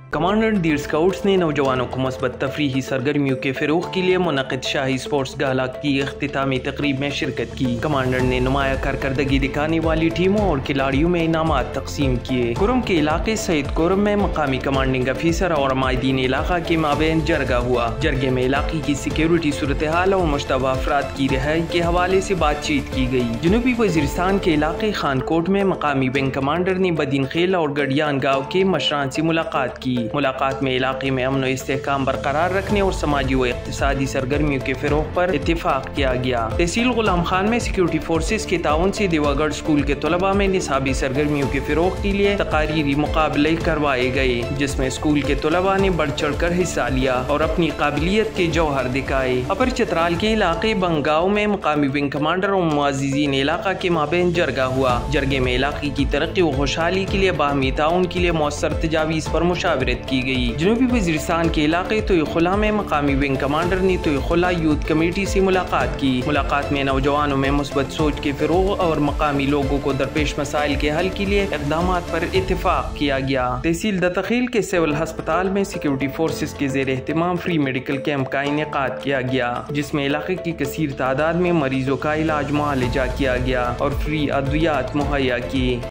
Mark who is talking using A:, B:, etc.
A: Commander دیر scouts نے نوجوانوں کو مثبت تفریحی سرگرمیوں کے فروغ کے لیے منعقد شاہی اسپورٹس گالا کی اختتامی تقریب میں شرکت کی۔ کمانڈر نے نمایاں کارکردگی دکھانے والی ٹیموں اور کھلاڑیوں میں انعامات تقسیم کیے۔ کورم کے علاقے سعید کورم میں مقامی کمانڈنگ افیسر اور مائدین علاقہ کے مابین جرگہ ہوا۔ جرگے میں علاقے کی سیکیورٹی صورتحال اور مشتبہ افراد کی رہائی کے حوالے سے بات چیت کی گئی۔ جنوبی وزیرستان کے علاقے خان کوٹ میں مقامی ونگ کمانڈر نے بدین خیل اور گڑیان گاؤں کے مشران سے ملاقات کی۔ ملاقات میں علاقے میں امن و استحکام برقرار رکھنے اور سماجی و اقتصادی سرگرمیوں کے فروغ پر اتفاق کیا گیا۔ تحصیل غلام خان میں سیکیورٹی فورسز کے تعاون سے دیوا گڑھ اسکول کے طلباء میں نصابی سرگرمیوں کے فروغ کے لیے تقاریری مقابلے کروائے گئے، جس میں اسکول کے طلباء نے بڑھ چڑھ کر حصہ لیا اور اپنی قابلیت کے جوہر دکھائے۔ اپر چترال کے علاقے بنگاؤں میں مقامی ونگ کمانڈر اور معززین علاقہ کے مابین جرگہ ہوا۔ جرگے میں علاقے کی ترقی و خوشحالی کے لیے باہمی تعاون کے لیے مؤثر تجاویز پر مشاورت کی گئی۔ جنوبی وزیرستان کے علاقے توئی خلا میں مقامی ونگ کمانڈر نے توئی خلا یوتھ کمیٹی سے ملاقات کی۔ ملاقات میں نوجوانوں میں مثبت سوچ کے فروغ اور مقامی لوگوں کو درپیش مسائل کے حل کے لیے اقدامات پر اتفاق کیا گیا۔ تحصیل دتخیل کے سول ہسپتال میں سیکیورٹی فورسز کے زیر اہتمام فری میڈیکل کیمپ کا انعقاد کیا گیا، جس میں علاقے کی کثیر تعداد میں مریضوں کا علاج معالجہ کیا گیا اور فری ادویات مہیا کی۔